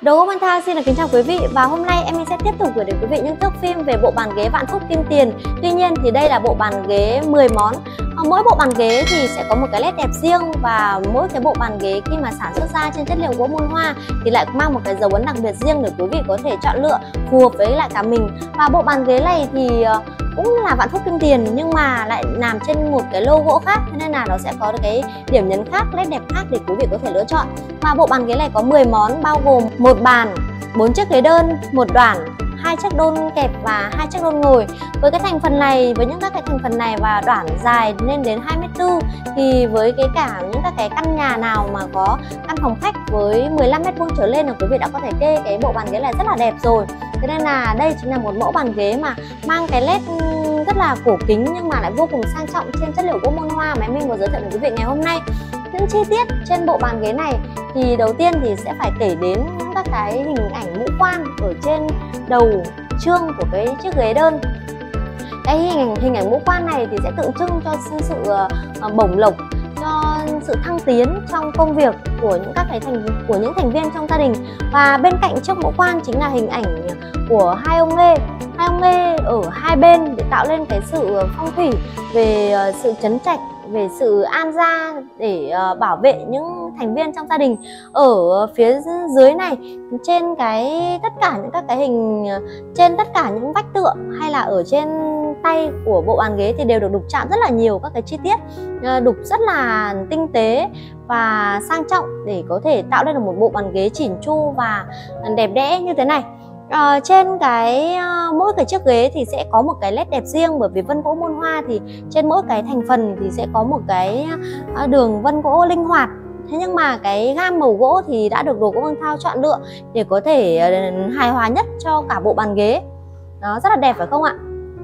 Đồ gỗ Văn Thao xin được kính chào quý vị, và hôm nay em sẽ tiếp tục gửi đến quý vị những thước phim về bộ bàn ghế Vạn Phúc Kim Tiền. Tuy nhiên thì đây là bộ bàn ghế 10 món. Mỗi bộ bàn ghế thì sẽ có một cái nét đẹp riêng, và mỗi cái bộ bàn ghế khi mà sản xuất ra trên chất liệu gỗ Muôn Hoa thì lại mang một cái dấu ấn đặc biệt riêng để quý vị có thể chọn lựa phù hợp với lại cả mình. Và bộ bàn ghế này thì cũng là Vạn Phúc Kim Tiền nhưng mà lại nằm trên một cái lô gỗ khác, thế nên là nó sẽ có cái điểm nhấn khác, nét đẹp khác để quý vị có thể lựa chọn. Và bộ bàn ghế này có 10 món bao gồm một bàn, 4 chiếc ghế đơn, một đoản, 2 chiếc đôn kẹp và 2 chiếc đôn ngồi. Với cái thành phần này, với những các cái thành phần này và đoản dài lên đến 2m4 thì với những các cái căn nhà nào mà có căn phòng khách với 15m² trở lên là quý vị đã có thể kê cái bộ bàn ghế này rất là đẹp rồi. Thế nên là đây chính là một mẫu bàn ghế mà mang cái nét rất là cổ kính nhưng mà lại vô cùng sang trọng trên chất liệu gỗ Muôn Hoa mà mình vừa giới thiệu đến quý vị ngày hôm nay. Những chi tiết trên bộ bàn ghế này thì đầu tiên thì sẽ phải kể đến các cái hình ảnh mũ quan ở trên đầu trương của cái chiếc ghế đơn. Cái hình ảnh mũ quan này thì sẽ tượng trưng cho sự bổng lộc, cho sự thăng tiến trong công việc của những thành viên trong gia đình. Và bên cạnh chiếc mũ quan chính là hình ảnh của hai ông nghê ở hai bên để tạo lên cái sự phong thủy về sự trấn trạch, về sự an gia để bảo vệ những thành viên trong gia đình. Ở phía dưới này, trên tất cả những các cái hình trên tất cả những vách tựa hay là ở trên tay của bộ bàn ghế thì đều được đục chạm rất là nhiều các cái chi tiết, đục rất là tinh tế và sang trọng để có thể tạo lên được một bộ bàn ghế chỉn chu và đẹp đẽ như thế này. Trên mỗi cái chiếc ghế thì sẽ có một cái nét đẹp riêng, bởi vì vân gỗ Muôn Hoa thì trên mỗi cái thành phần thì sẽ có một cái đường vân gỗ linh hoạt. Thế nhưng mà cái gam màu gỗ thì đã được Đồ Gỗ Văn Thao chọn lựa để có thể hài hòa nhất cho cả bộ bàn ghế. Nó rất là đẹp phải không ạ?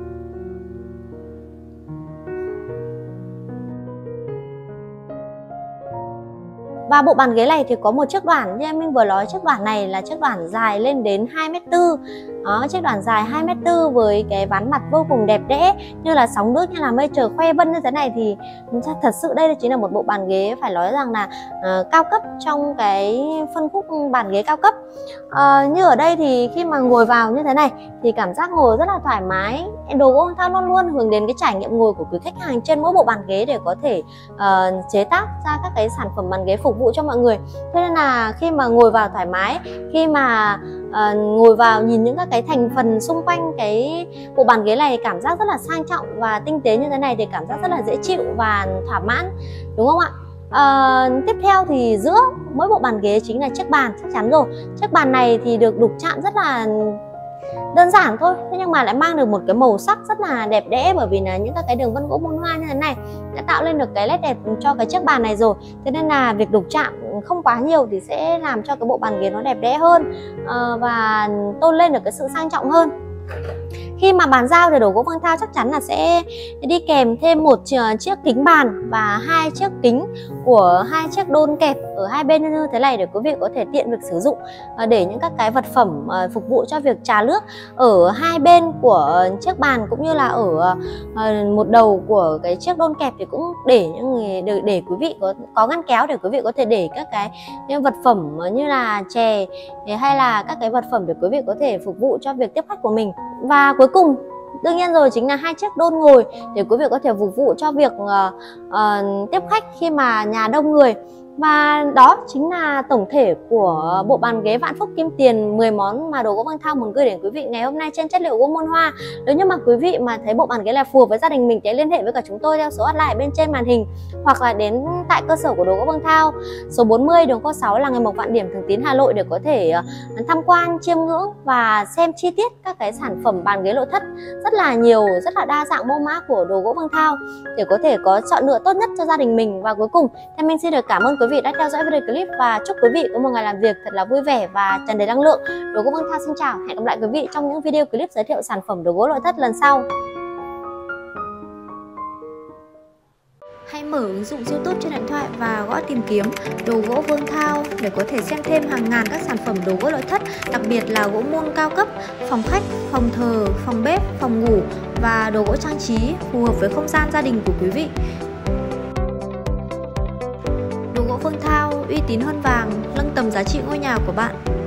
Và bộ bàn ghế này thì có một chiếc đoản, như em mình vừa nói, chiếc đoản này là chiếc đoản dài lên đến 2m4. Đó, chiếc đoản dài 2m4 với cái ván mặt vô cùng đẹp đẽ như là sóng nước, như là mây trời khoe vân như thế này thì thật sự đây chính là một bộ bàn ghế phải nói rằng là cao cấp trong cái phân khúc bàn ghế cao cấp. Như ở đây thì khi mà ngồi vào như thế này thì cảm giác ngồi rất là thoải mái. Đồ Gỗ Văn Thao luôn luôn hướng đến cái trải nghiệm ngồi của quý khách hàng trên mỗi bộ bàn ghế để có thể chế tác ra các cái sản phẩm bàn ghế phục vụ cho mọi người. Thế nên là khi mà ngồi vào thoải mái, khi mà ngồi vào nhìn những các cái thành phần xung quanh cái bộ bàn ghế này cảm giác rất là sang trọng và tinh tế như thế này thì cảm giác rất là dễ chịu và thỏa mãn, đúng không ạ? Tiếp theo thì giữa mỗi bộ bàn ghế chính là chiếc bàn, chắc chắn rồi. Chiếc bàn này thì được đục chạm rất là đơn giản thôi, thế nhưng mà lại mang được một cái màu sắc rất là đẹp đẽ, bởi vì là những các cái đường vân gỗ Muôn Hoa như thế này đã tạo lên được cái nét đẹp cho cái chiếc bàn này rồi. Thế nên là việc đục chạm không quá nhiều thì sẽ làm cho cái bộ bàn ghế nó đẹp đẽ hơn và tôn lên được cái sự sang trọng hơn. Khi mà bàn giao thì Đồ Gỗ Văn Thao chắc chắn là sẽ đi kèm thêm một chiếc kính bàn và 2 chiếc kính của 2 chiếc đôn kẹp ở hai bên như thế này để quý vị có thể tiện việc sử dụng để những các cái vật phẩm phục vụ cho việc trà nước ở hai bên của chiếc bàn, cũng như là ở một đầu của cái chiếc đôn kẹp thì cũng để quý vị có ngăn kéo để quý vị có thể để các cái vật phẩm như là chè hay là các cái vật phẩm để quý vị có thể phục vụ cho việc tiếp khách của mình. Và cuối cùng đương nhiên rồi chính là 2 chiếc đôn ngồi để quý vị có thể phục vụ cho việc tiếp khách khi mà nhà đông người. Và đó chính là tổng thể của bộ bàn ghế Vạn Phúc Kim Tiền 10 món mà Đồ Gỗ Văn Thao muốn gửi đến quý vị ngày hôm nay trên chất liệu gỗ Muôn Hoa. Nếu như mà quý vị mà thấy bộ bàn ghế là phù hợp với gia đình mình thì liên hệ với cả chúng tôi theo số hotline bên trên màn hình, hoặc là đến tại cơ sở của Đồ Gỗ Văn Thao số 40 đường Cô 6 Làng Nghề Mộc Vạn Điểm, Thường Tín, Hà Nội để có thể tham quan, chiêm ngưỡng và xem chi tiết các cái sản phẩm bàn ghế nội thất rất là nhiều, rất là đa dạng mẫu mã của Đồ Gỗ Văn Thao để có thể có chọn lựa tốt nhất cho gia đình mình. Và cuối cùng thì mình xin được cảm ơn quý vị đã theo dõi video clip và chúc quý vị có một ngày làm việc thật là vui vẻ và tràn đầy năng lượng. Đồ Gỗ Văn Thao xin chào, hẹn gặp lại quý vị trong những video clip giới thiệu sản phẩm đồ gỗ nội thất lần sau. Hãy mở ứng dụng YouTube trên điện thoại và gõ tìm kiếm Đồ Gỗ Văn Thao để có thể xem thêm hàng ngàn các sản phẩm đồ gỗ nội thất, đặc biệt là gỗ muôn cao cấp, phòng khách, phòng thờ, phòng bếp, phòng ngủ và đồ gỗ trang trí phù hợp với không gian gia đình của quý vị. Đồ Gỗ Văn Thao uy tín hơn vàng, nâng tầm giá trị ngôi nhà của bạn.